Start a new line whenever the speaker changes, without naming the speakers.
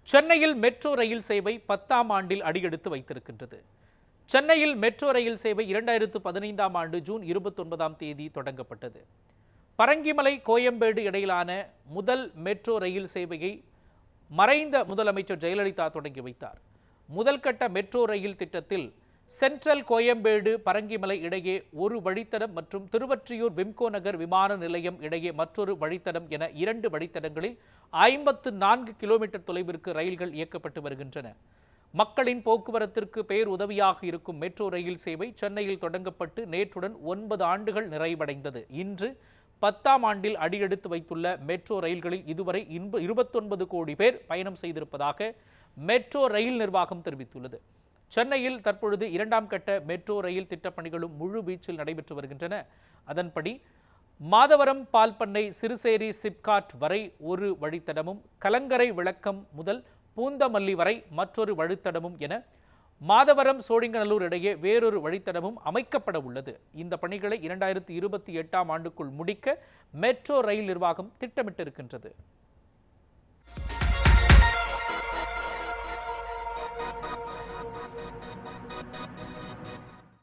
சென்னையில் metro rail சேவை 10ஆம் ஆண்டில் அடியெடுத்து வைத்திருக்கின்றது. சென்னையில் மெட்ரோ ரயில் சேவை 2015ஆம் ஆண்டு ஜூன் 29ஆம் தேதி தொடங்கப்பட்டது. பரங்கிமலை கோயம்பேடு இடையிலான முதல் மெட்ரோ ரயில் சேவையை மறைந்த முதலமைச்சர் ஜெயலலிதா தொடங்கி வைத்தார். முதல் கட்ட மெட்ரோ ரயில் திட்டத்தில் சென்ட்ரல் கோயம்பேடு பரங்கிமலை இடையே ஒரு வழித்தடம் மற்றும் திருவொற்றியூர் விம்கோ நகர் விமான நிலையம் இடையே மற்றொரு வழித்தடம் என 2 வழித்தடங்களில் 54 கிலோமீட்டர் தொலைவிற்கு ரயில்கள் இயக்கப்பட்டு வருகின்றன. மக்களின் போக்குவரத்திற்கு பேருதவியாக இருக்கும் மெட்ரோ ரயில் சேவை சென்னையில் தொடங்கப்பட்டு நேற்றுடன் 9 ஆண்டுகள் நிறைவடைந்தது. இன்று 10ஆம் ஆண்டில் அடியெடுத்து வைத்துள்ள மெட்ரோ ரயில்களில் இதுவரை 29 கோடி பேர் பயணம் செய்திருப்பதாக மெட்ரோ ரயில் நிர்வாகம் தெரிவித்துள்ளது. சென்னையில் தற்பொழுது 2ஆம் கட்ட மெட்ரோ ரயில் திட்டப்பணிகளும் முழு வீச்சில் நடைபெற்று வருகின்றன. அதன்படி மாதவரம் பால்பண்ணை சிறுசேரி சிப்காட் வரை ஒரு வழித்தடமும், கலங்கரை விளக்கம் முதல் பூந்தமல்லி வரை மற்றொரு வழித்தடமும் என மாதவரம் சோழிங்கநல்லூர் இடையே வேறொரு வழித்தடமும் அமைக்கப்பட உள்ளது. இந்த பணிகளை 2028ஆம் ஆண்டுக்குள் முடிக்க மெட்ரோ ரயில் நிர்வாகம் திட்டமிட்டிருக்கின்றது.